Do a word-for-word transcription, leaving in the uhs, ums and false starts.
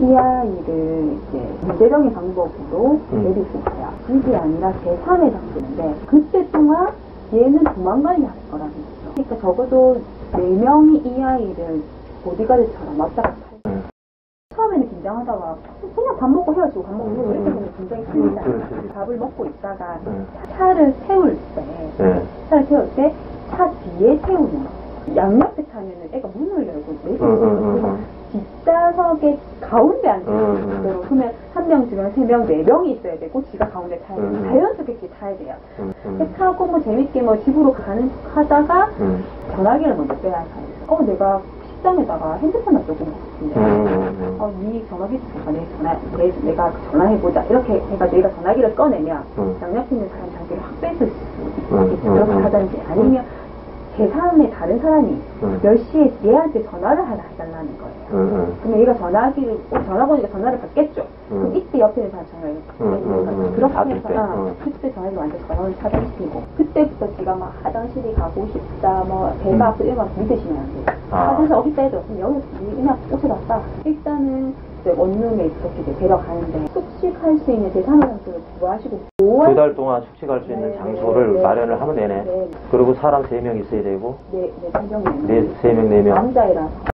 이 아이를 이제 문제적인 방법으로 음. 내릴 수 있어요. 집이 아니라 제삼의 장소인데 그때 동안 얘는 도망가려고 할 거라는 거죠. 그러니까 적어도 네 명이 이 아이를 보디가드처럼 왔다 갔다 할 거예요. 처음에는 긴장하다가 그냥 밥 먹고 헤어지고 밥 먹고 헤어지고 이렇게 되면 굉장히 풀리잖아요. 음. 밥을 먹고 있다가 음. 차를 태울 때 네. 차를 태울 때 차 뒤에 태우는 거. 양옆에 타면은 애가 문을 열고 내리고 음, 음, 음. 뒷좌석에 가운데 앉아있어요. 음, 음. 그러면 한 명, 두 명, 세 명, 네 명이 있어야 되고 지가 가운데 타야 돼요. 음. 자연스럽게 타야 돼요. 음, 음. 이렇게 타고 뭐 재밌게 뭐 집으로 가는 하다가 음. 전화기를 먼저 빼야 해요. 어 내가 식당에다가 핸드폰을 조금 먹었는데 음, 음. 어, 네 전화기 줘봐. 내 전화, 내, 내가 전화해보자. 이렇게 해가지고 얘가 전화기를 꺼내면 음. 양옆에 있는 사람 자기를 확 뺏을 수 음, 있겠죠. 음, 그렇게 음. 하든지 아니면 제삼의 다른 사람이 음. 몇 시에 얘한테 전화를 하나 해달라는 거예요. 음, 음. 그러면 얘가 전화기를, 어, 전화 보니까 전화를 받겠죠. 음. 그럼 이때 옆에 있는 사람 전화를 음, 음, 음. 그렇게 받을 해서 때, 아, 음. 그때 전화기 완전 전화를 차단시키고 그때부터 지가 막 화장실이 가고 싶다 뭐 배가 음. 아프다 이런 거 믿으시면 안 돼요. 아. 화장실 어디 있다 해도 그럼 여기 그냥 옷을 왔다. 일단은 이제 원룸에 이렇게 이제 데려가는데 숙식할 수 있는 제삼의 장소를 구하시고 두 달 동안 숙식할 수 있는 네, 장소를 네, 마련을 네, 하면 되네. 네. 그리고 사람 세 명 있어야 되고, 네, 네, 세 명이 네, 세 명, 네 명. 남자애라서